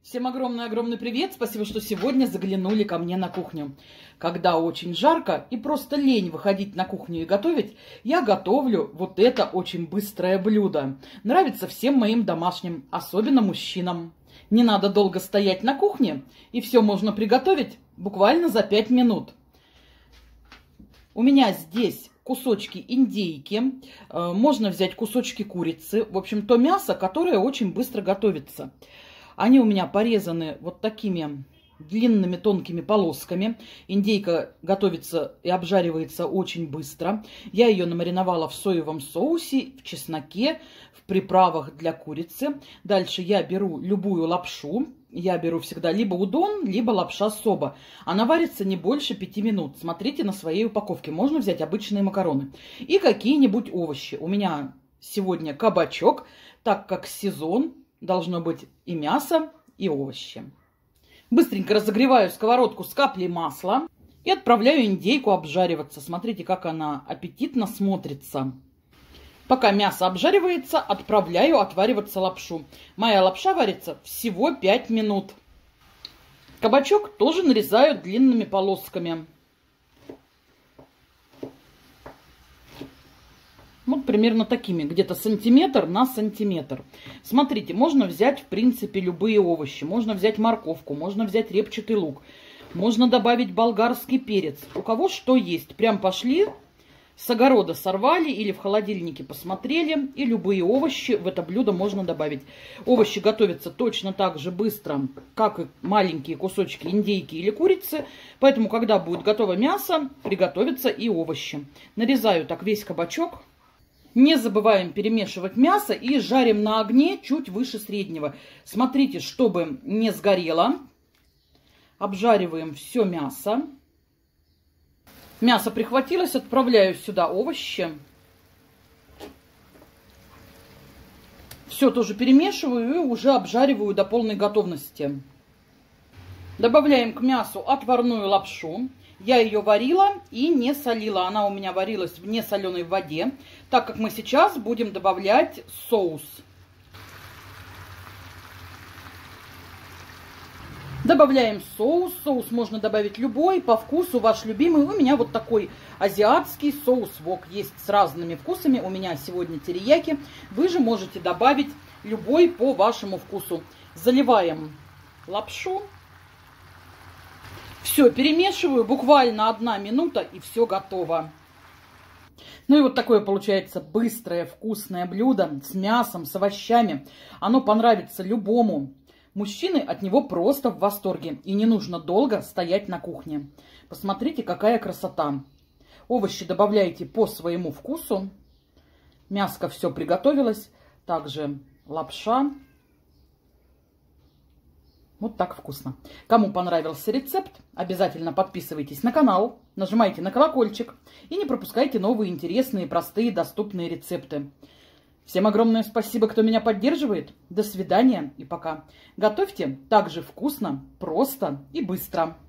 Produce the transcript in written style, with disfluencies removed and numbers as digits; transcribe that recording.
Всем огромный привет! Спасибо, что сегодня заглянули ко мне на кухню. Когда очень жарко и просто лень выходить на кухню и готовить, я готовлю вот это очень быстрое блюдо. Нравится всем моим домашним, особенно мужчинам. Не надо долго стоять на кухне, и все можно приготовить буквально за 5 минут. У меня здесь кусочки индейки, можно взять кусочки курицы, в общем, то мясо, которое очень быстро готовится. Они у меня порезаны вот такими длинными тонкими полосками. Индейка готовится и обжаривается очень быстро. Я ее намариновала в соевом соусе, в чесноке, в приправах для курицы. Дальше я беру любую лапшу. Я беру всегда либо удон, либо лапша соба. Она варится не больше 5 минут. Смотрите на своей упаковке. Можно взять обычные макароны. И какие-нибудь овощи. У меня сегодня кабачок, так как сезон. Должно быть и мясо, и овощи. Быстренько разогреваю сковородку с каплей масла и отправляю индейку обжариваться. Смотрите, как она аппетитно смотрится. Пока мясо обжаривается, отправляю отвариваться лапшу. Моя лапша варится всего 5 минут. Кабачок тоже нарезаю длинными полосками. Вот примерно такими, где-то сантиметр на сантиметр. Смотрите, можно взять, в принципе, любые овощи. Можно взять морковку, можно взять репчатый лук. Можно добавить болгарский перец. У кого что есть. Прям пошли, с огорода сорвали или в холодильнике посмотрели. И любые овощи в это блюдо можно добавить. Овощи готовятся точно так же быстро, как и маленькие кусочки индейки или курицы. Поэтому, когда будет готово мясо, приготовятся и овощи. Нарезаю так весь кабачок. Не забываем перемешивать мясо и жарим на огне чуть выше среднего. Смотрите, чтобы не сгорело. Обжариваем все мясо. Мясо прихватилось, отправляю сюда овощи. Все тоже перемешиваю и уже обжариваю до полной готовности. Добавляем к мясу отварную лапшу. Я ее варила и не солила. Она у меня варилась в несоленой воде, так как мы сейчас будем добавлять соус. Добавляем соус. Соус можно добавить любой, по вкусу, ваш любимый. У меня вот такой азиатский соус вок. Есть с разными вкусами. У меня сегодня терияки. Вы же можете добавить любой по вашему вкусу. Заливаем лапшу. Все, перемешиваю, буквально 1 минута, и все готово. Ну и вот такое получается быстрое, вкусное блюдо с мясом, с овощами. Оно понравится любому. Мужчины от него просто в восторге. И не нужно долго стоять на кухне. Посмотрите, какая красота. Овощи добавляйте по своему вкусу. Мяско все приготовилось. Также лапша. Вот так вкусно. Кому понравился рецепт, обязательно подписывайтесь на канал, нажимайте на колокольчик и не пропускайте новые интересные, простые, доступные рецепты. Всем огромное спасибо, кто меня поддерживает. До свидания и пока. Готовьте так же вкусно, просто и быстро.